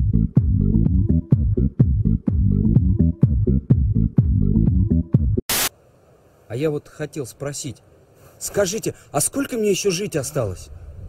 А я вот хотел спросить, скажите, а сколько мне еще жить осталось?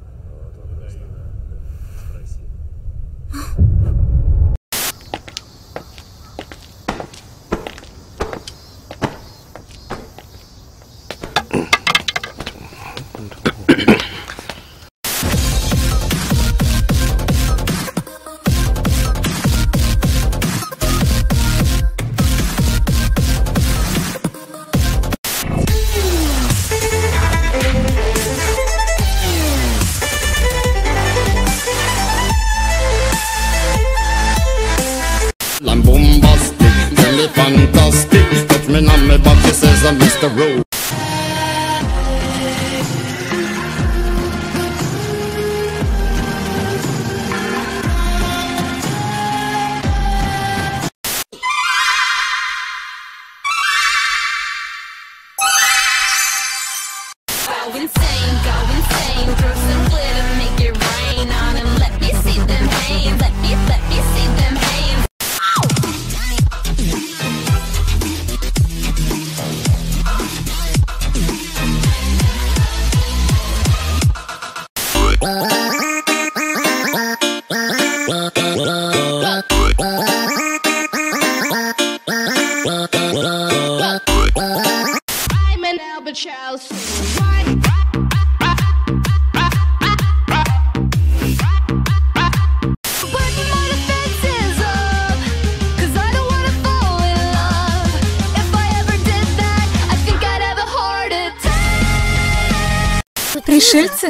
I'm bombastic, really fantastic. Touch me on my back, she says I'm Mr. Rowe. Go insane, throw some glitter, make it rain on 'em. Let me see them hands, let me see them hands. I'm an albatross. Пришельцы?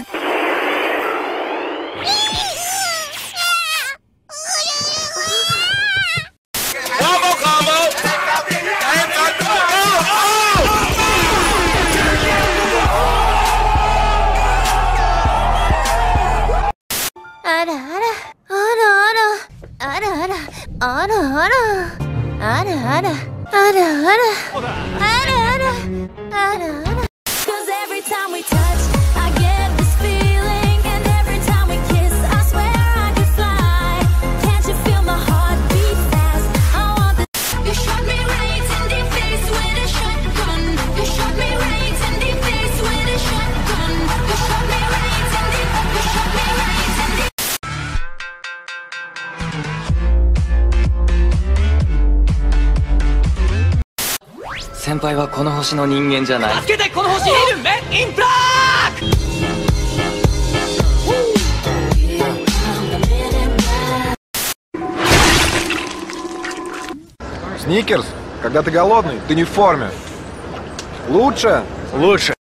Cause every time we touch, I get this feeling, and every time we kiss, I swear I could fly. Can't you feel my heart beat fast? I want the. You shot me right in the face with a shotgun. You shot me right in the face with a shotgun. You shot me right in the. You shot me right in the. 先輩はこの星の人間じゃない。助けてこの星。イルメインプラ Сникерс, когда ты голодный, ты не в форме. Лучше? Лучше.